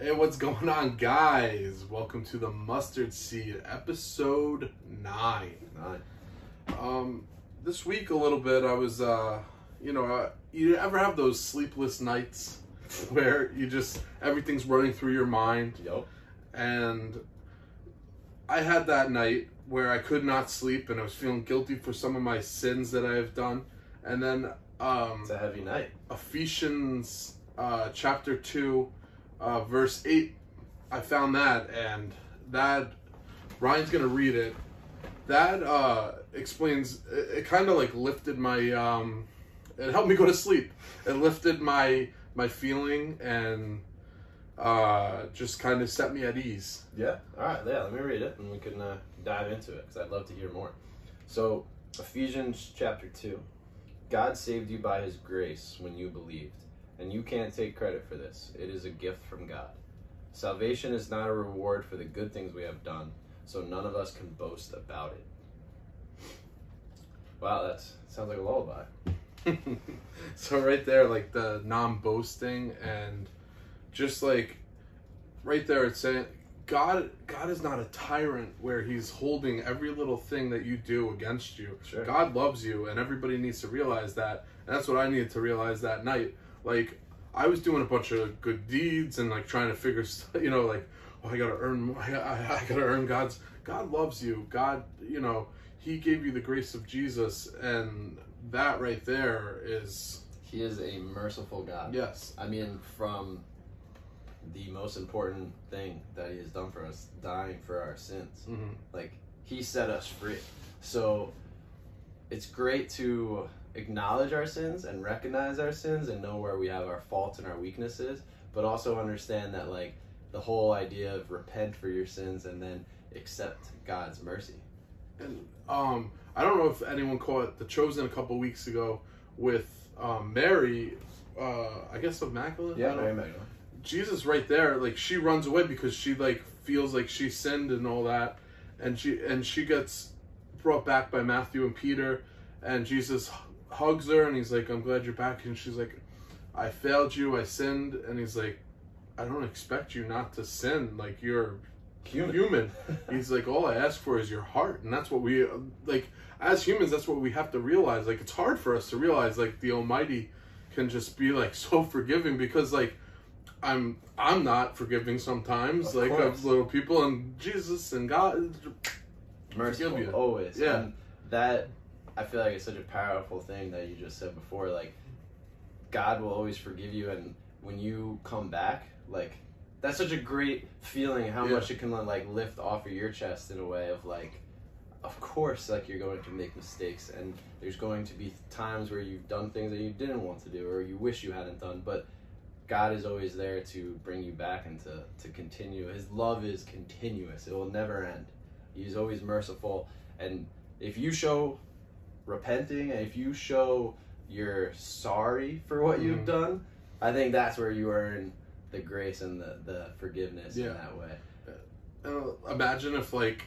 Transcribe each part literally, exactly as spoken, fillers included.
Hey, what's going on, guys? Welcome to the Mustard Seed, episode nine. Nine. Um, this week a little bit, I was, uh, you know, uh, you ever have those sleepless nights where you just everything's running through your mind? Yep. And I had that night where I could not sleep, and I was feeling guilty for some of my sins that I have done. And then, um, It's a heavy night. Ephesians, uh, chapter two. Uh, verse eight, I found that, and that, Ryan's gonna read it. That uh, explains, it, it kind of like lifted my, um, it helped me go to sleep. It lifted my my feeling and uh, just kind of set me at ease. Yeah. All right. Yeah. Let me read it, and we can uh, dive into it because I'd love to hear more. So, Ephesians chapter two, God saved you by His grace when you believed. And you can't take credit for this. It is a gift from God. Salvation is not a reward for the good things we have done, so none of us can boast about it. Wow, that sounds like a lullaby. So right there, like the non-boasting, and just like right there, it's saying God, God is not a tyrant where He's holding every little thing that you do against you. Sure. God loves you, and everybody needs to realize that. And that's what I needed to realize that night. Like, I was doing a bunch of good deeds and like trying to figure, you know, like, oh, I gotta earn, I, I, I gotta earn God's. God loves you. God, you know, He gave you the grace of Jesus, and that right there is. He is a merciful God. Yes. I mean, from the most important thing that He has done for us, dying for our sins. Mm-hmm. Like, He set us free. So it's great to acknowledge our sins and recognize our sins and know where we have our faults and our weaknesses, but also understand that, like, the whole idea of repent for your sins and then accept God's mercy. And um, I don't know if anyone caught The Chosen a couple weeks ago with um, Mary, uh, I guess of Magdalene. Yeah, Mary Magdalene. Jesus right there, like, she runs away because she like feels like she sinned and all that, and she and she gets brought back by Matthew and Peter, and Jesus hugs her and He's like, I'm glad you're back. And she's like, I failed you, I sinned. And He's like, I don't expect you not to sin, like, you're Human. human. He's like, all I ask for is your heart. And that's what we, like, as humans, that's what we have to realize. Like, it's hard for us to realize, like, the Almighty can just be like so forgiving, because like I'm I'm not forgiving sometimes, of like, course. of little people, and Jesus and God Merciful, you. always. Yeah. And that, I feel like, it's such a powerful thing that you just said before. Like, God will always forgive you, and when you come back, like, that's such a great feeling, how Yeah. much it can, like, lift off of your chest in a way of, like, of course, like, you're going to make mistakes, and there's going to be times where you've done things that you didn't want to do or you wish you hadn't done, but God is always there to bring you back and to, to continue. His love is continuous. It will never end. He's always merciful. And if you show repenting, and if you show you're sorry for what Mm-hmm. you've done, I think that's where you earn the grace and the, the forgiveness Yeah. in that way. uh, imagine if like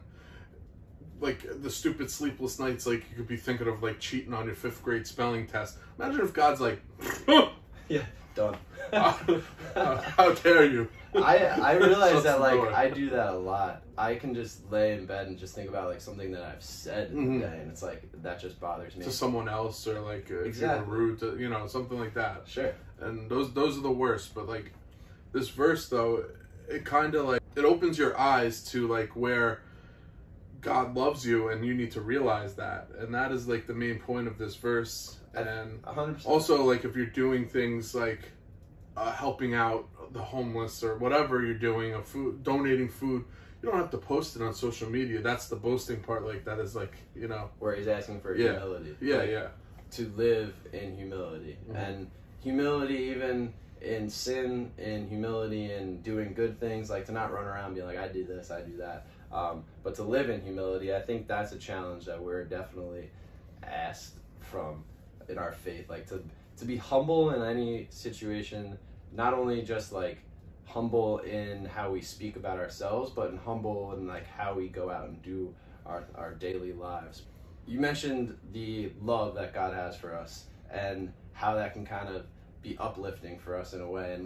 like the stupid sleepless nights, like, you could be thinking of like cheating on your fifth grade spelling test. Imagine if God's like, Yeah, done. how, how, how dare you. I I realize Shuts that, the like, door. I do that a lot. I can just lay in bed and just think about, like, something that I've said in Mhm. the day, and it's like, that just bothers me. To someone else, or like, uh, if Exactly. you were rude to, you know, something like that. Sure. And those those are the worst. But like, this verse though, it kind of like, it opens your eyes to like where God loves you, and you need to realize that. And that is like the main point of this verse. And A hundred percent. also, like, if you're doing things like uh, helping out the homeless or whatever you're doing, a food, donating food, you don't have to post it on social media. That's the boasting part. Like, that is like, you know. Where he's asking for Yeah. humility. Yeah, Like, yeah. to live in humility. Mhm. And humility, even in sin, in humility, in doing good things, like, to not run around being like, I do this, I do that. Um, but to live in humility, I think that's a challenge that we're definitely asked from in our faith. Like, to to be humble in any situation, not only just like humble in how we speak about ourselves, but in humble in like how we go out and do our, our daily lives. You mentioned the love that God has for us and how that can kind of be uplifting for us in a way. And like,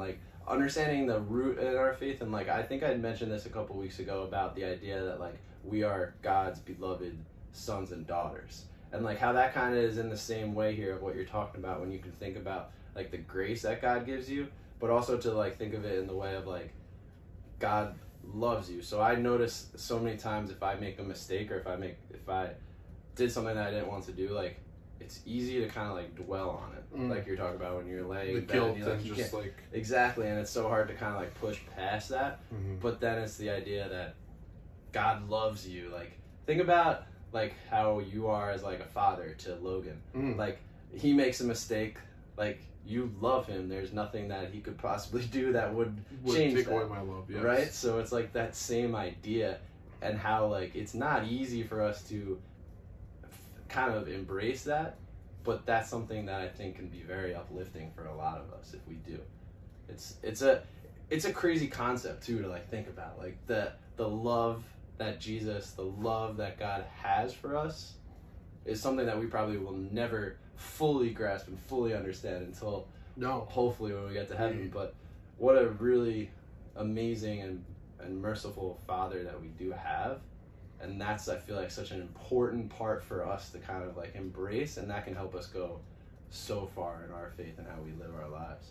understanding the root in our faith, and like I think I mentioned this a couple weeks ago about the idea that like we are God's beloved sons and daughters, and like how that kind of is in the same way here of what you're talking about when you can think about like the grace that God gives you, but also to like think of it in the way of like God loves you. So I notice so many times if I make a mistake or if I make if I did something that I didn't want to do, like it's easy to kind of like dwell on it, mm. like you're talking about when you're laying the in bed, guilt and you're, like, and you just can't- like exactly, and it's so hard to kind of like push past that. mm-hmm. But then it's the idea that God loves you. Like think about like how you are as like a father to Logan. mm. Like he makes a mistake, like you love him. There's nothing that he could possibly do that would, would change take that, away my love, yes. right? So it's like that same idea, and how like it's not easy for us to f- kind of embrace that, but that's something that I think can be very uplifting for a lot of us if we do. It's it's a it's a crazy concept too to like think about, like the the love that Jesus, the love that God has for us, is something that we probably will never fully grasp and fully understand until no hopefully when we get to heaven. Mm. But what a really amazing and, and merciful Father that we do have, and that's I feel like such an important part for us to kind of like embrace, and that can help us go so far in our faith and how we live our lives.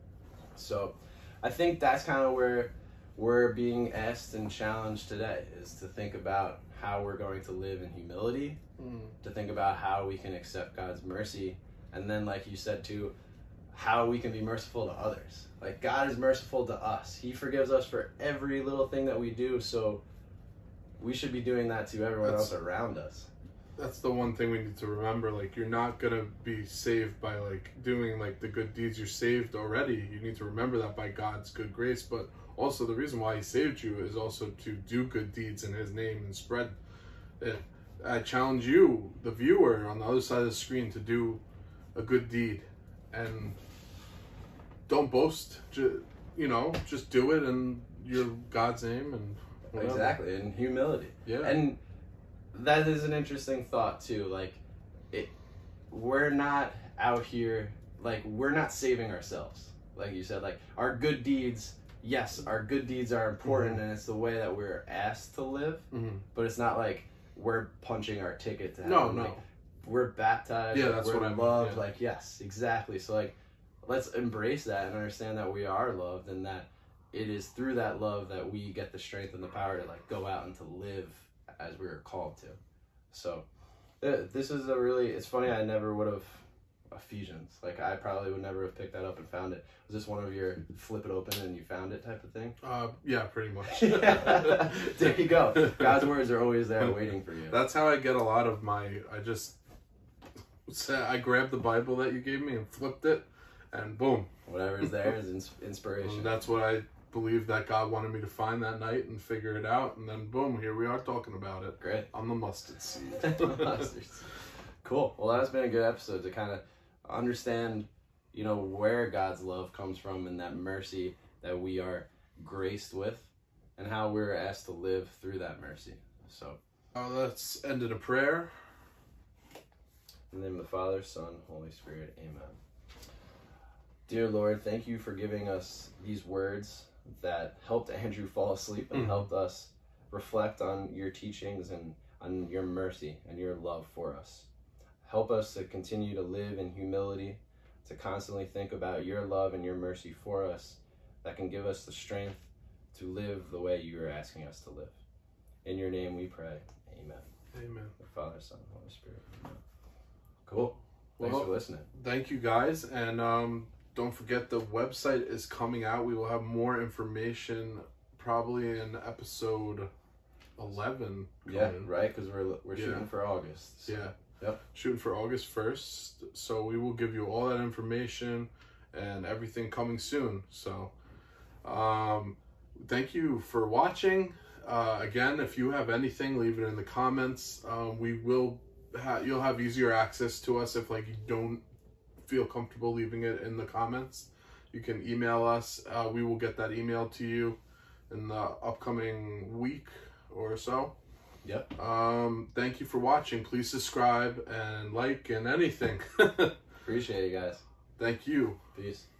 So I think that's kind of where we're being asked and challenged today, is to think about how we're going to live in humility, mm. to think about how we can accept God's mercy, and then like you said too, how we can be merciful to others. Like God is merciful to us. He forgives us for every little thing that we do, so we should be doing that to everyone That's- else around us. That's the one thing we need to remember. Like, you're not gonna be saved by like doing like the good deeds. You're saved already. You need to remember that by God's good grace. But also the reason why He saved you is also to do good deeds in His name and spread it. I challenge you, the viewer on the other side of the screen, to do a good deed, and don't boast. Ju- you know, just do it in your God's name and whatever. Exactly, in humility. Yeah. And that is an interesting thought too. Like, it, we're not out here, like, we're not saving ourselves. Like you said, like, our good deeds, yes, our good deeds are important, Mhm. and it's the way that we're asked to live, Mhm. but it's not like we're punching our ticket to heaven. No, Like, no. we're baptized, Yeah, like, that's we're what I meant, loved, yeah. like, yes, exactly. So, like, let's embrace that and understand that we are loved, and that it is through that love that we get the strength and the power to, like, go out and to live as we were called to. So th- this is a really, it's funny, I never would have, Ephesians, like I probably would never have picked that up and found it. Was this one of your flip it open and you found it type of thing? Uh, yeah, pretty much. There you go. God's words are always there waiting for you. That's how I get a lot of my, I just, I grabbed the Bible that you gave me and flipped it, and boom. Whatever is there is ins- inspiration. And that's what I believe that God wanted me to find that night and figure it out, and then boom, here we are talking about it. Great. On the mustard seed. Mustard seed. Cool. Well, that's been a good episode to kind of understand, you know, where God's love comes from and that mercy that we are graced with, and how we're asked to live through that mercy. So, Uh, let's end in a prayer. in the name of the Father, Son, Holy Spirit, amen. Dear Lord, thank you for giving us these words that helped Andrew fall asleep and Mhm. helped us reflect on your teachings and on your mercy and your love for us. Help us to continue to live in humility, to constantly think about your love and your mercy for us that can give us the strength to live the way you are asking us to live. In your name we pray, amen. Amen. The Father, Son, Holy Spirit, amen. Cool. Thanks Well, for listening. Thank you guys, and um, don't forget the website is coming out. We will have more information probably in episode eleven. Yeah, coming. right, because we're, we're Yeah. shooting for August. So. Yeah. Yep. Shooting for August first. So we will give you all that information and everything coming soon. So um, thank you for watching. Uh, again, if you have anything, leave it in the comments. Um, we will ha- you'll have easier access to us if like you don't feel comfortable leaving it in the comments. You can email us. Uh, we will get that email to you in the upcoming week or so. Yep. Um, thank you for watching. Please subscribe and like and anything. Appreciate it, guys. Thank you. Peace.